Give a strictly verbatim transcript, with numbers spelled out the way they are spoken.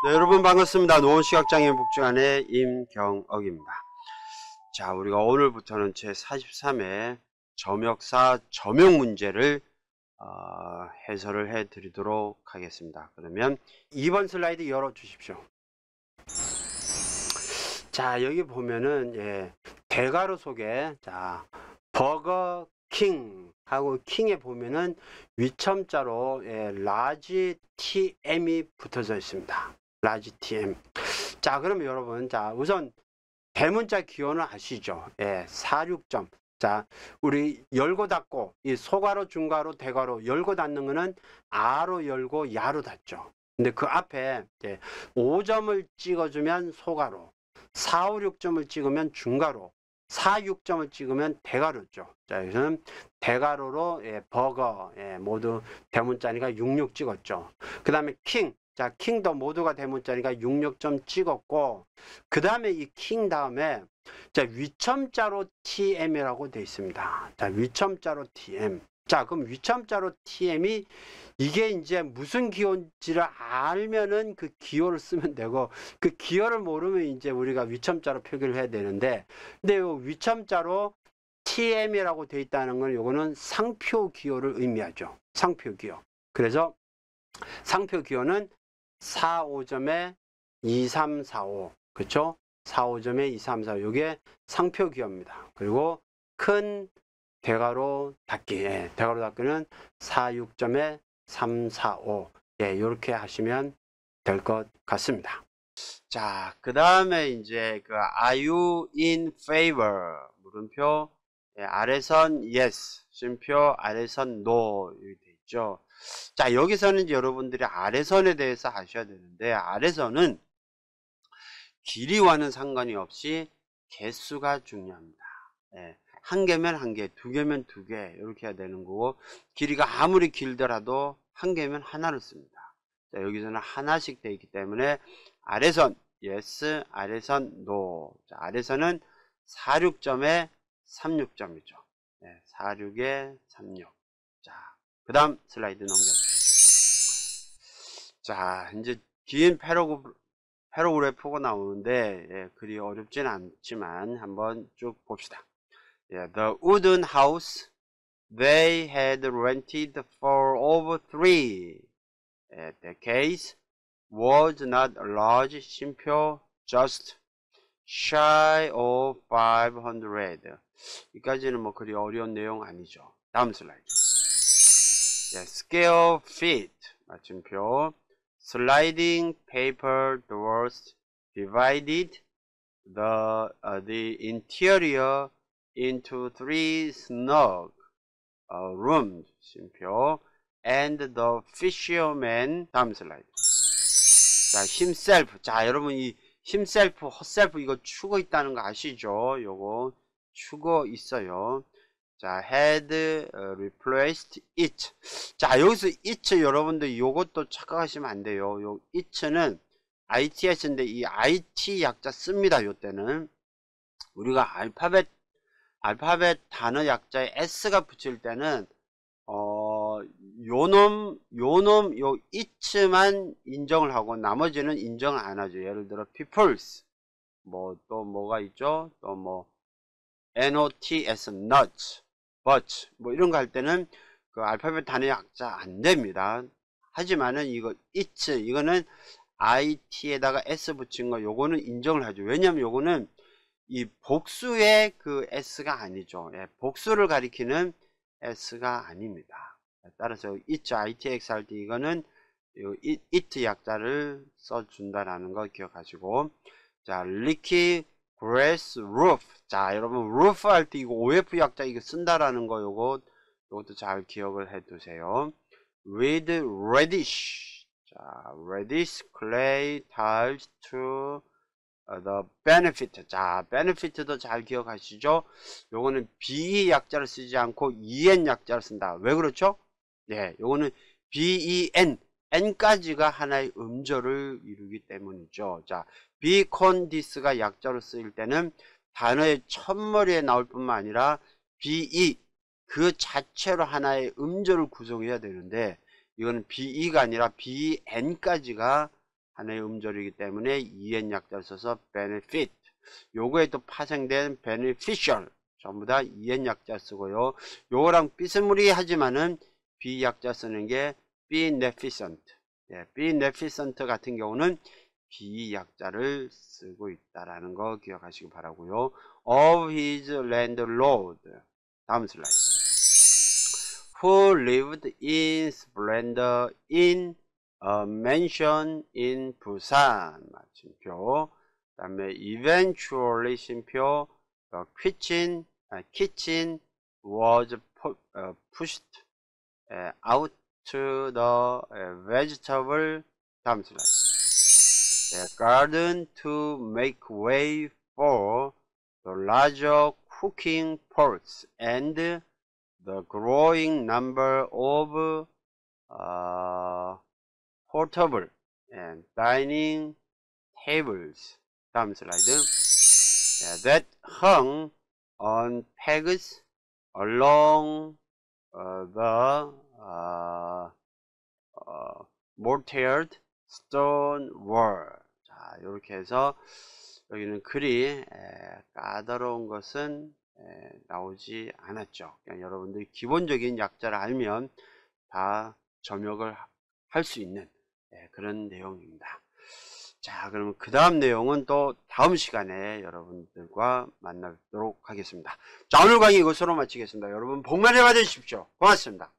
네, 여러분 반갑습니다. 노원시각장애인 복지관의 임경억입니다. 자, 우리가 오늘부터는 제사십삼 회 점역사 점역 문제를 어, 해설을 해 드리도록 하겠습니다. 그러면 이 번 슬라이드 열어 주십시오. 자, 여기 보면은 예, 대괄호 속에 자 버거 킹 하고 킹에 보면은 위첨자로 예, 라지 티엠이 붙어져 있습니다. 라지 티엠. 자, 그러면 여러분, 자 우선 대문자 기호는 아시죠? 예, 사십육 점. 자, 우리 열고 닫고 이 소괄호, 중괄호, 대괄호 열고 닫는 거는 아로 열고 야로 닫죠. 근데 그 앞에 예, 오 점을 찍어주면 소괄호, 사, 오, 육 점을 찍으면 중괄호, 사, 육 점을 찍으면 대괄호죠. 자, 여기서는 대괄호로 예, 버거 예, 모두 대문자니까 육십육 찍었죠. 그 다음에 킹, 자 킹도 모두가 대문자니까 육십육 점 찍었고, 그 다음에 이 킹 다음에 자 위첨자로 티엠이라고 되어 있습니다. 자 위첨자로 티엠. 자 그럼 위첨자로 티엠이 이게 이제 무슨 기호인지를 알면은 그 기호를 쓰면 되고, 그 기호를 모르면 이제 우리가 위첨자로 표기를 해야 되는데, 근데 요 위첨자로 티엠이라고 되어 있다는 건 요거는 상표 기호를 의미하죠. 상표 기호. 그래서 상표 기호는 사, 오 점에 이, 삼, 사, 오. 그렇죠? 사, 오 점에 이, 삼, 사, 오. 요게 상표 기호입니다. 그리고 큰 대괄호 닫기. 예, 대괄호 닫기는 사, 육 점에 삼, 사, 오. 예, 요렇게 하시면 될 것 같습니다. 자, 그 다음에 이제 그 are you in favor? 물음표. 예, 아래선 yes. 쉼표 아래선 no. 이렇게 돼 있죠. 자, 여기서는 이제 여러분들이 아래선에 대해서 아셔야 되는데, 아래선은 길이와는 상관이 없이 개수가 중요합니다. 예, 한 개면 한 개, 두 개면 두 개, 이렇게 해야 되는 거고, 길이가 아무리 길더라도 한 개면 하나를 씁니다. 자, 여기서는 하나씩 되어 있기 때문에 아래선 yes, 아래선 no. 자, 아래선은 사십육 점에 삼십육 점이죠. 예, 사십육에 삼십육. 자, 그 다음 슬라이드 넘겨주시죠. 자, 이제 긴 패러그래프, 패러그래프가 나오는데 예, 그리 어렵진 않지만 한번 쭉 봅시다. 예, the wooden house they had rented for over three 예, decades was not large. 쉼표 just shy of five hundred. 여기까지는 뭐 그리 어려운 내용 아니죠. 다음 슬라이드. 예, scale feet 맞춤표. sliding paper doors divided the uh, the interior into three snug uh, rooms. 쉼표 and the fisherman. 다음 슬라이드. 자, himself. 자, 여러분 이 himself, herself 이거 추거 있다는 거 아시죠? 요거 추거 있어요. 자, had replaced it. 자, 여기서 it 여러분들 요것도 착각하시면 안 돼요. 요 it는 아이티에스인데 이 아이티 약자 씁니다. 요때는 우리가 알파벳 알파벳 단어 약자에 s가 붙일 때는 어 요놈 요놈 요 it만 인정을 하고 나머지는 인정을 안 하죠. 예를 들어 peoples, 뭐 또 뭐가 있죠? 또 뭐 nots, nuts, but 뭐 이런 거 할 때는 그 알파벳 단어 약자 안 됩니다. 하지만은 이거 it 이거는 it에다가 s 붙인 거 요거는 인정을 하죠. 왜냐면 요거는 이 복수의 그 s가 아니죠. 예, 복수를 가리키는 s가 아닙니다. 따라서 it, itx 할 때 이거는 요 it 약자를 써준다라는 거 기억하시고, 자, leaky grass roof. 자, 여러분 roof 할 때 이거 오에프 약자 이거 쓴다라는 거 요거 요것도 잘 기억을 해 두세요. with reddish. 자, reddish clay tiles to the benefit. 자, benefit도 잘 기억하시죠? 요거는 be 약자를 쓰지 않고 en 약자를 쓴다. 왜 그렇죠? 네, 요거는 ben, n까지가 하나의 음절을 이루기 때문이죠. 자, be con this가 약자로 쓰일 때는 단어의 첫머리에 나올 뿐만 아니라 be 그 자체로 하나의 음절을 구성해야 되는데, 이거는 be가 아니라 ben까지가 하나의 음절이기 때문에 이엔 약자를 써서 benefit. 요거에 또 파생된 beneficial. 전부 다 이엔 약자 쓰고요. 요거랑 삐스무리하지만은 비약자 쓰는 게 beneficent. 예, beneficent 같은 경우는 비약자를 쓰고 있다라는 거 기억하시기 바라고요. Of his landlord. 다음 슬라이드. Who lived in splendor in a mansion in Busan. 마침표. 그 다음에 eventually 심표. The kitchen, uh, kitchen was pu, uh, pushed uh, out to the uh, vegetable. 다음 슬라이드. The garden to make way for the larger cooking pots and the growing number of uh, portable and dining tables. 다음 슬라이드. Yeah, that hung on pegs along uh, the uh, uh, mortared stone wall. 자, 이렇게 해서 여기는 글이 에, 까다로운 것은 에, 나오지 않았죠. 그냥 여러분들이 기본적인 약자를 알면 다 점역을 할 수 있는 에, 그런 내용입니다. 자, 그러면 그 다음 내용은 또 다음 시간에 여러분들과 만나도록 하겠습니다. 자, 오늘 강의 이것으로 마치겠습니다. 여러분 복 많이 받으십시오. 고맙습니다.